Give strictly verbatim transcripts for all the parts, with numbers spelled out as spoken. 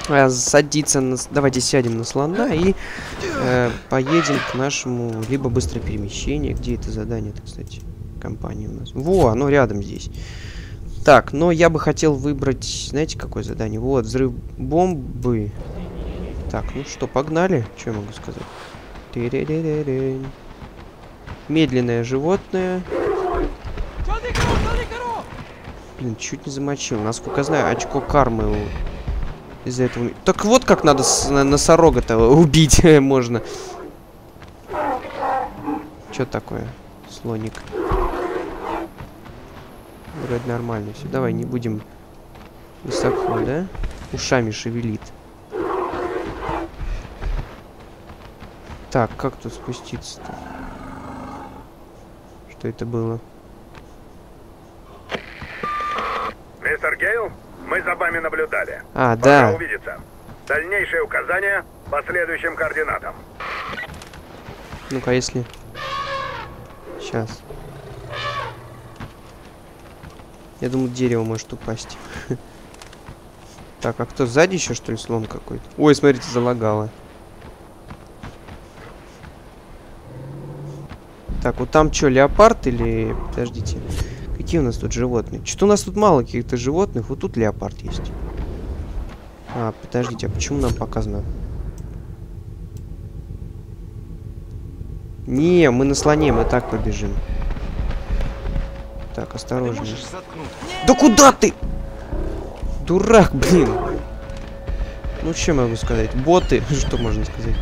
э, садиться на... Давайте сядем на слона и э, поедем к нашему либо быстрое перемещение. Где это задание-то, кстати? Компания у нас. Во, оно рядом здесь. Так, но я бы хотел выбрать... Знаете, какое задание? Вот, взрыв бомбы. Так, ну что, погнали? Что я могу сказать? Ты-ре-ре-ре-ре. Медленное животное. Блин, чуть не замочил. Насколько я знаю, очко кармы из-за этого... Так вот как надо с носорога-то убить можно. Что такое? Слоник. Вроде нормально все. Давай, не будем высоко, да? Ушами шевелит. Так, как тут спуститься-то? Что это было? Мистер Гейл, мы за вами наблюдали. А, Пока да. увидеться. Дальнейшие указания по следующим координатам. Ну-ка, если... Сейчас. Я думаю, дерево может упасть. Так, а кто сзади еще, что ли, слон какой-то? Ой, смотрите, залагало. Так, вот там что, леопард или... Подождите. Какие у нас тут животные? Что-то у нас тут мало каких-то животных. Вот тут леопард есть. А, подождите, а почему нам показано? Не, мы на слоне, мы так побежим. Так, осторожно. Да куда ты? Дурак, блин. Ну, что могу сказать? Боты, что можно сказать?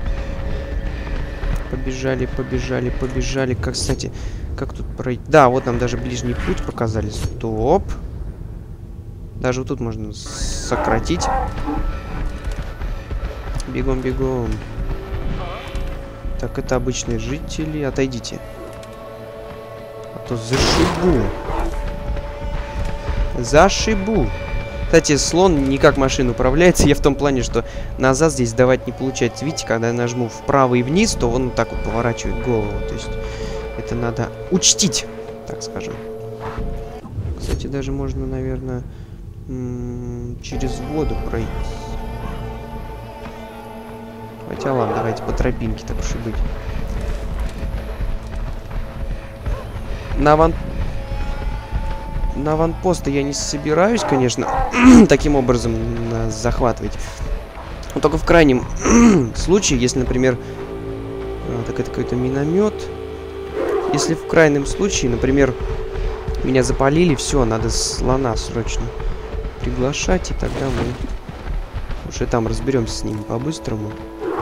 Побежали, побежали, побежали. Как, кстати, как тут пройти? Да, вот нам даже ближний путь показали. Стоп. Даже вот тут можно сократить. Бегом, бегом. Так, это обычные жители. Отойдите. А то зашибу. Зашибу. Кстати, слон не как машина управляется. Я в том плане, что назад здесь давать не получается. Видите, когда я нажму вправо и вниз, то он вот так вот поворачивает голову. То есть это надо учтить, так скажем. Кстати, даже можно, наверное, через воду пройти. Хотя ладно, давайте по тропинке, так уж и быть. На аван... На аванпосты я не собираюсь, конечно, таким образом нас захватывать. Но только в крайнем случае, если, например... А, так это какой-то миномет. Если в крайнем случае, например, меня запалили, все, надо слона срочно приглашать, и тогда мы уже там разберемся с ним по-быстрому.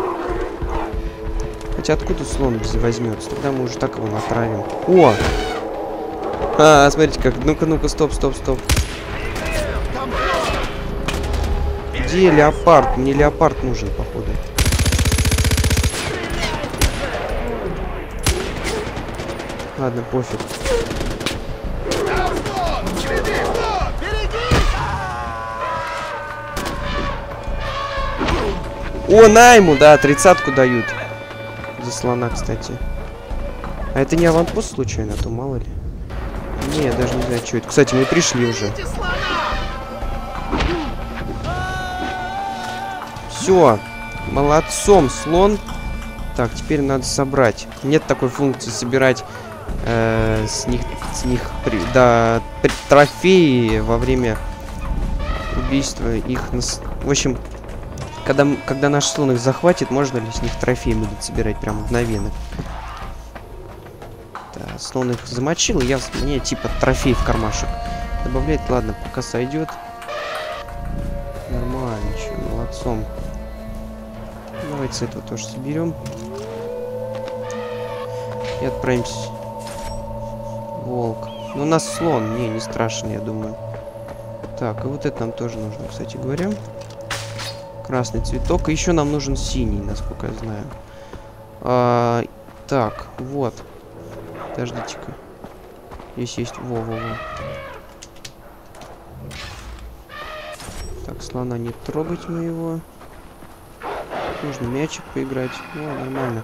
Хотя откуда слон возьмется? Тогда мы уже так его натравим. О! А, смотрите как. Ну-ка, ну-ка, стоп, стоп, стоп. Где леопард? Мне леопард нужен, походу. Ладно, пофиг. О, на ему, да, тридцатку дают. За слона, кстати. А это не аванпост случайно, а то мало ли. Не, я даже не знаю, что это. Кстати, мы пришли уже. Все. Молодцом, слон. Так, теперь надо собрать. Нет такой функции собирать э, с них, с них при, да, при, трофеи во время убийства их. Нас... В общем, когда, когда наш слон их захватит, можно ли с них трофеи будет собирать прям мгновенно. Слон их замочил, и я мне типа трофей в кармашек добавляет. Ладно, пока сойдет. Нормально, че, молодцом. Давайте с этого тоже соберем. И отправимся. Волк. Ну, у нас слон. Не, не страшно, я думаю. Так, и вот это нам тоже нужно, кстати говоря. Красный цветок. И еще нам нужен синий, насколько я знаю. А, так, вот. Подождите-ка. Здесь есть... Во-во-во. Так, слона не трогать моего. Можно мячик поиграть. О, нормально.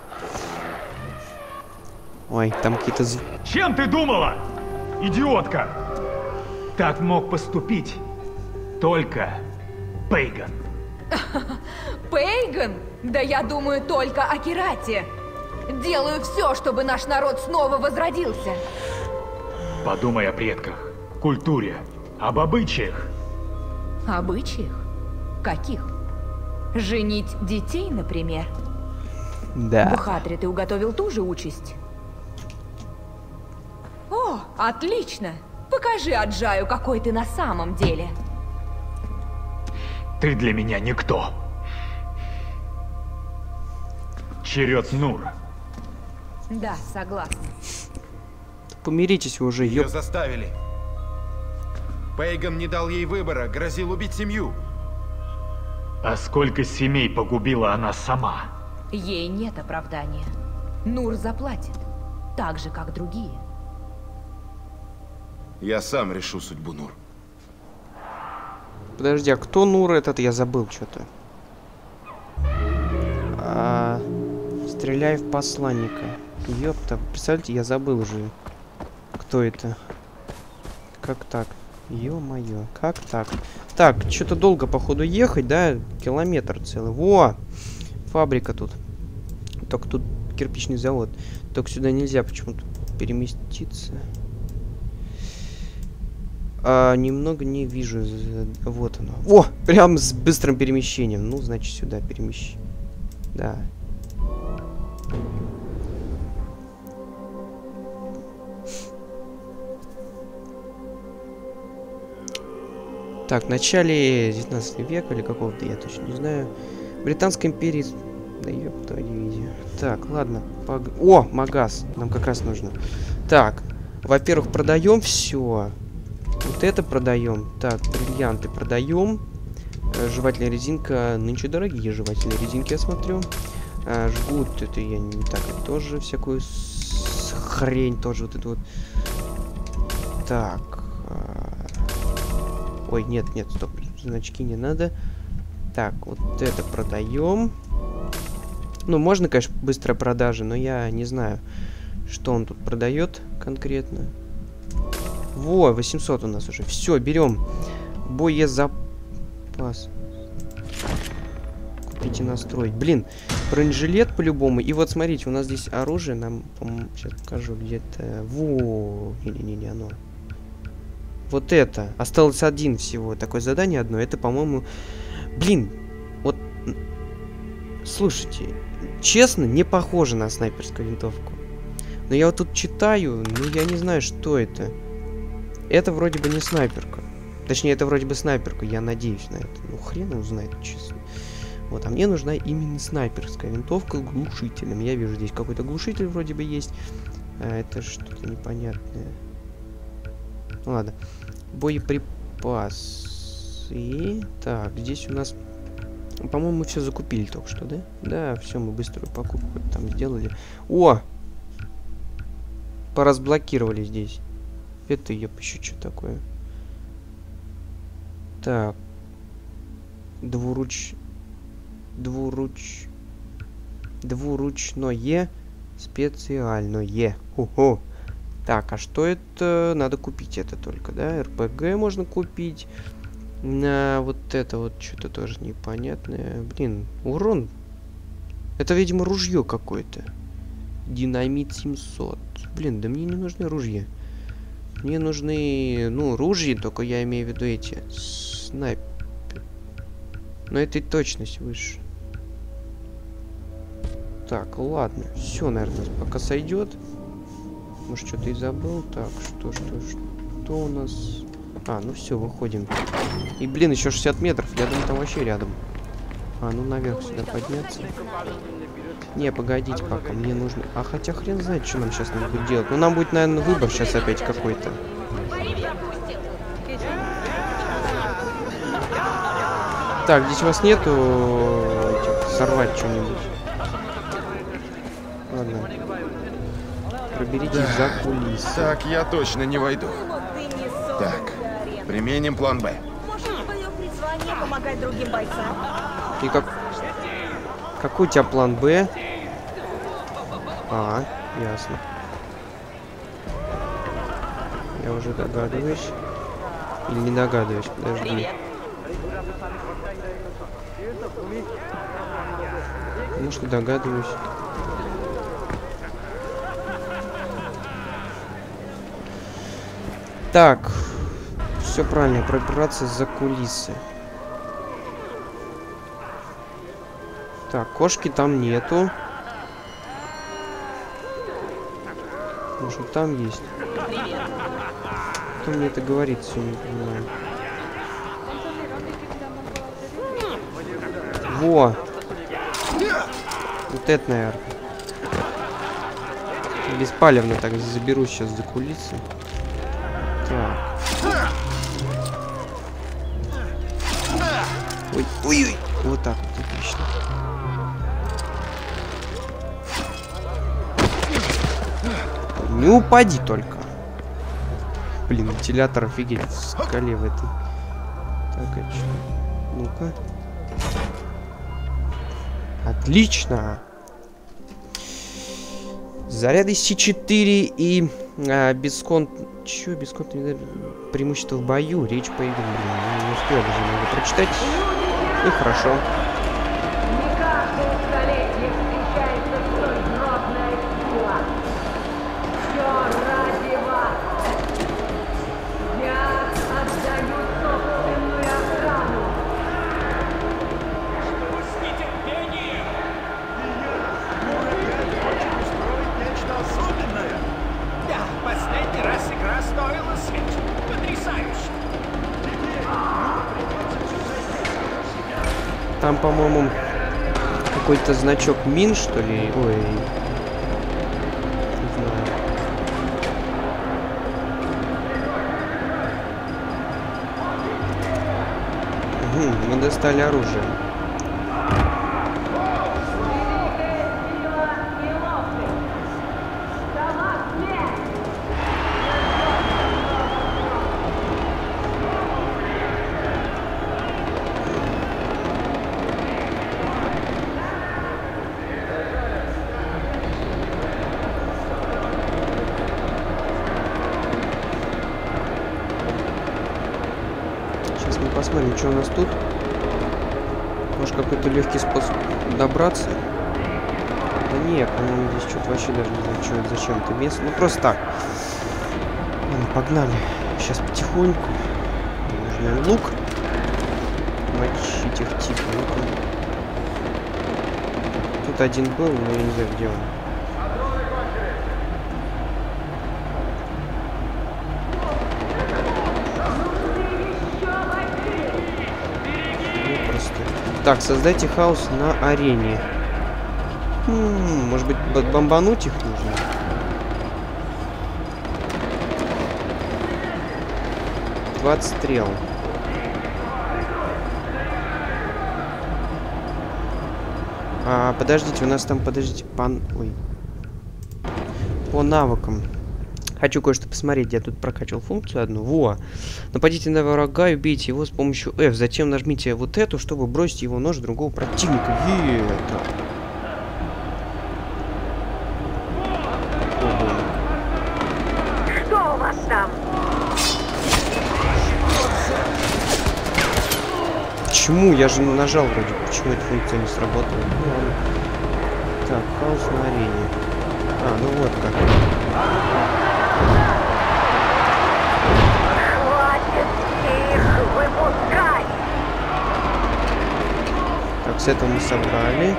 Ой, там какие-то... Зв... Чем ты думала, идиотка? Так мог поступить только Пейган. Пейган? Да я думаю только о Кирате. Делаю все, чтобы наш народ снова возродился. Подумай о предках, культуре, об обычаях. Обычаях? Каких? Женить детей, например? Да. Бхатри, ты уготовил ту же участь? О, отлично! Покажи Аджаю, какой ты на самом деле. Ты для меня никто. Черед Нур. Да, согласна. Помиритесь вы уже, Ее ёп. заставили. Пейган не дал ей выбора, грозил убить семью. А сколько семей погубила она сама? Ей нет оправдания. Нур заплатит, так же, как другие. Я сам решу судьбу Нур. Подожди, а кто Нур этот? Я забыл что-то. А... Стреляй в посланника. Ёпта, представляете, я забыл уже. Кто это? Как так? Ё-моё, как так? Так, что-то долго, походу, ехать, да? Километр целый. Во! Фабрика тут. Только тут кирпичный завод. Только сюда нельзя почему-то переместиться. А, немного не вижу. Вот оно. О! Прям с быстрым перемещением. Ну, значит, сюда перемещ. Да. Так, в начале девятнадцатого века или какого-то, я точно не знаю. Британской империи... Да ёпта, дивизия. Так, ладно. Пог... О, магаз. Нам как раз нужно. Так, во-первых, продаем все. Вот это продаем. Так, бриллианты продаем. Э, жевательная резинка. Нынче дорогие жевательные резинки, я смотрю. Э, жгут, это я не так, это тоже всякую с... хрень тоже вот это вот. Так. Э... Ой, нет, нет, стоп. Значки не надо. Так, вот это продаем. Ну, можно, конечно, быстрая продажа, но я не знаю, что он тут продает конкретно. Во, восемьсот у нас уже. Все, берем. Боезапас. Купить и настроить. Блин, бронежилет по-любому. И вот, смотрите, у нас здесь оружие. Нам, по-моему, сейчас покажу где-то. Во, не-не-не, оно. Вот это. Осталось один всего. Такое задание одно. Это, по-моему... Блин, вот... Слушайте, честно, не похоже на снайперскую винтовку. Но я вот тут читаю, ну я не знаю, что это. Это вроде бы не снайперка. Точнее, это вроде бы снайперка, я надеюсь на это. Ну, хрен его знает, честно. Вот, а мне нужна именно снайперская винтовка с глушителем. Я вижу, здесь какой-то глушитель вроде бы есть. А это что-то непонятное. Ну, ладно. Боеприпас. И... Так, здесь у нас... По-моему, мы все закупили только что, да? Да, все, мы быструю покупку там сделали. О! Поразблокировали здесь. Это, ёп, еще что такое? Так. Двуруч... Двуруч... Двуручное специальное. Хо-хо. Так, а что это? Надо купить это только, да? РПГ можно купить. На вот это вот что-то тоже непонятное. Блин, урон. Это, видимо, ружье какое-то. Динамит семьсот. Блин, да мне не нужны ружья. Мне нужны, ну, ружья, только я имею в виду эти. Снайпер. Но это и точность выше. Так, ладно. Все, наверное, пока сойдет. Может, что-то и забыл. Так, что, что, что у нас... А, ну все, выходим. И, блин, еще шестьдесят метров. Я думаю, там вообще рядом. А, ну наверх сюда подняться. Не, погодите пока, мне нужно... А хотя хрен знает, что нам сейчас надо будет делать. Ну, нам будет, наверное, выбор сейчас опять какой-то. Так, здесь у вас нету... этих, сорвать что-нибудь. Ладно. Проберитесь за кулисы. Так, я точно не войду. Так, применим план Б. Может, твое призвание помогать другим бойцам? И как... Какой у тебя план Б? А, ясно. Я уже догадываюсь. Или не догадываюсь, подожди. Может, догадываюсь. Так. Все правильно, пробираться за кулисы. Так, кошки там нету. Может, там есть. Кто мне это говорит, все не понимаю. Во! Вот это, наверное. Беспалевно так заберу сейчас за кулисы. Так. Ой, ой, ой. Вот так вот, отлично. Не упади только. Блин, вентилятор офигеть в скале в этой. Так, а что? Ну-ка. Отлично. Заряды Си четыре и а, бесконт... Чё, бесконт... преимущество в бою. Речь по игре. Блин, не успел даже немного прочитать. И хорошо. Не каждое столетие встречается столь грозная сила. Все ради вас. Я отдаю собственную охрану. Чтобы с нетерпением. Нечто особенное. Да, последний раз игра стоила свеч. Потрясающе. Там, по-моему, какой-то значок мин, что ли? Ой. Не знаю. Угу, мы достали оружие. Посмотрим, что у нас тут. Может, какой-то легкий способ добраться? Да нет, по-моему, здесь что-то вообще даже не знаю, что это, зачем это место. Ну, просто так. Ладно, погнали. Сейчас потихоньку. Нужно лук. Мочить их типа. Ну-ка. Тут один был, но я не знаю, где он. Так, создайте хаос на арене. Хм, может быть, бомбануть их нужно? двадцать стрел. А, подождите, у нас там, подождите, пан... Ой. По навыкам. Хочу кое-что посмотреть. Я тут прокачивал функцию одну. Во! Нападите на врага и убейте его с помощью F. Затем нажмите вот эту, чтобы бросить его нож другого противника. И это. Что у вас там? Почему? Я же нажал вроде. Почему эта функция не сработала? Ну, ладно. Так, хаос на арене. А, ну вот как. Так, с этого мы собрали.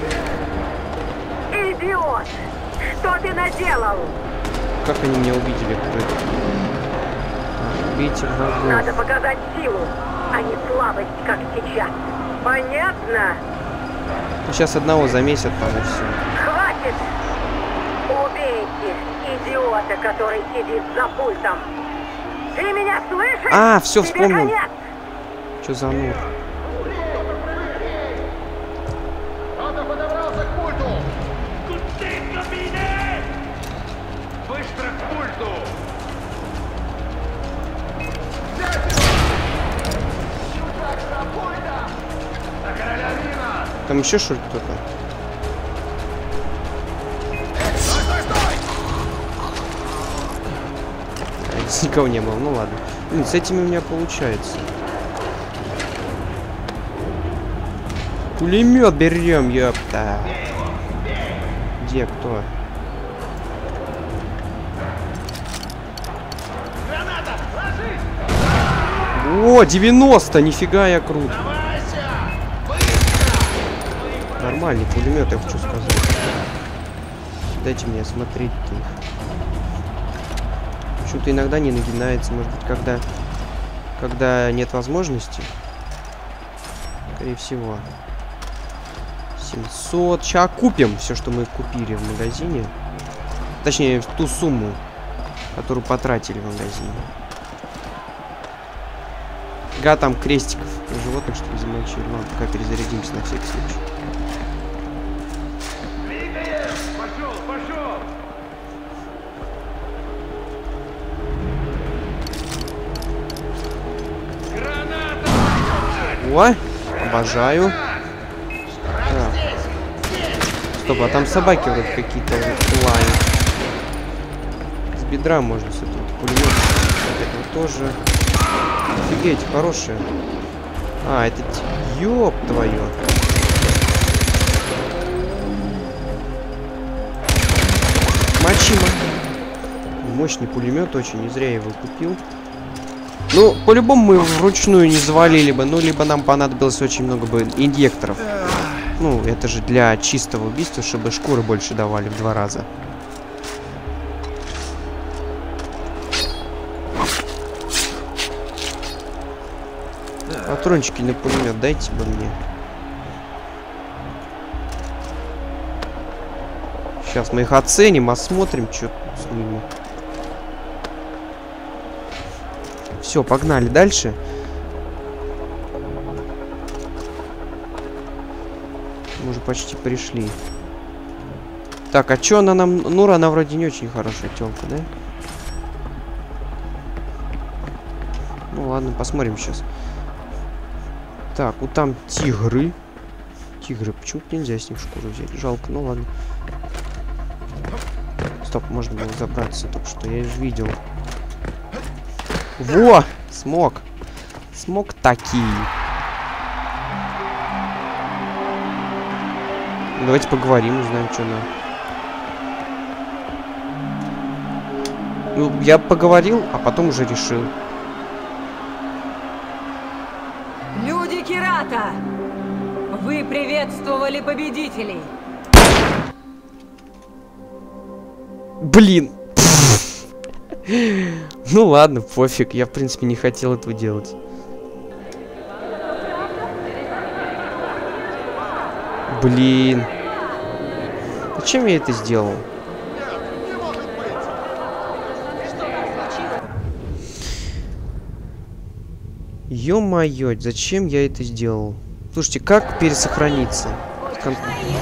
Идиот! Что ты наделал? Как они меня увидели? Кто это? Так, убейте врагов. Надо показать силу, а не слабость, как сейчас. Понятно? Сейчас одного замесят там и все. Хватит! Убейте идиота, который сидит за пультом. Ты меня слышишь? А, все, Тебе вспомнил. конец. Что за нур? Кто-то подобрался к пульту. Быстро к пульту! Там еще что-то кто-то? А, никого не было, ну ладно. Блин, с этими у меня получается. Пулемет берем, ёпта. Где кто? О, девяносто! Нифига я крут. Нормальный пулемет, я хочу сказать. Дайте мне смотреть-то их. Почему-то иногда не нагинается, может быть, когда, когда нет возможности. Скорее всего. семьсот. Сейчас купим все, что мы купили в магазине. Точнее, ту сумму, которую потратили в магазине. Га, там крестиков на животных, что ли, замочили. Ладно, пока перезарядимся на всякий случай. Пошел, пошел! О, обожаю. Так. Стоп, а там собаки вроде какие-то лают. С бедра можно с этого пулемета. Вот этого тоже. Офигеть, хорошие. А, это... Ёб твою. Мачима. Мощный пулемет очень, не зря я его купил. Ну, по-любому мы вручную не завалили бы, ну, либо нам понадобилось очень много бы инъекторов. Ну, это же для чистого убийства, чтобы шкуры больше давали в два раза. Патрончики на пулемет дайте бы мне. Сейчас мы их оценим, осмотрим, что с ними. Все, погнали дальше. Мы уже почти пришли. Так, а что она нам... Нура, она вроде не очень хорошая тёлка, да? Ну ладно, посмотрим сейчас. Так, вот там тигры. Тигры, почему-то нельзя с них шкуру взять. Жалко, ну ладно. Стоп, можно было забраться только что, я же видел. Во! Смог. Смог такие. Давайте поговорим, узнаем, что нам. Ну, я поговорил, а потом уже решил. Люди Кирата! Вы приветствовали победителей! Блин! Ну ладно, пофиг. Я, в принципе, не хотел этого делать. Блин. Зачем я это сделал? Ё-моё, зачем я это сделал? Слушайте, как пересохраниться? Кон...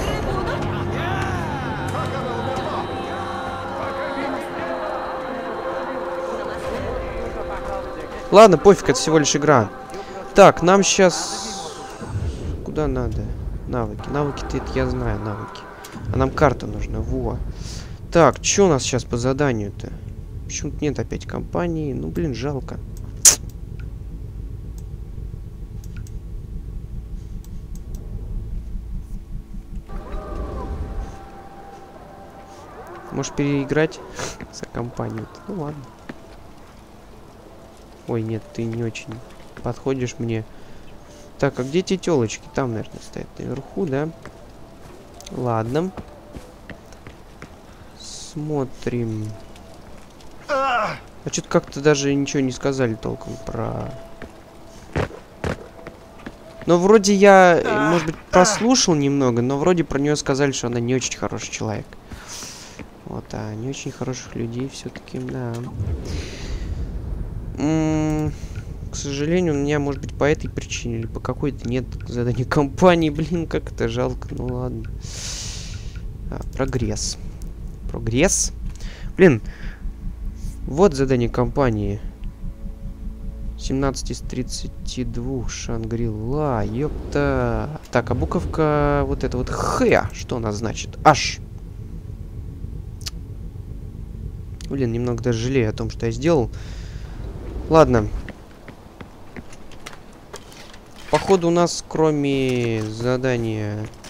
Ладно, пофиг, это всего лишь игра. Так, нам сейчас... Куда надо? Навыки. Навыки-то это я знаю, навыки. А нам карта нужна, во. Так, что у нас сейчас по заданию-то? Почему-то нет опять компании. Ну, блин, жалко. Можешь переиграть за компанию-то? Ну ладно. Ой, нет, ты не очень подходишь мне. Так, а где те тёлочки? Там, наверное, стоят наверху, да? Ладно. Смотрим. А что-то как-то даже ничего не сказали толком про... Но вроде я, может быть, прослушал немного, но вроде про нее сказали, что она не очень хороший человек. Вот, а не очень хороших людей все-таки, да. М-м, к сожалению, у меня, может быть, по этой причине или по какой-то нет задания компании. Блин, как это жалко. Ну ладно. А, прогресс. Прогресс. Блин. Вот задание компании. семнадцать из тридцати двух. Шангри-Ла. Ёпта. Так, а буковка вот это вот Х. Что она значит? H. Блин, немного даже жалею о том, что я сделал. Ладно. Походу у нас кроме задания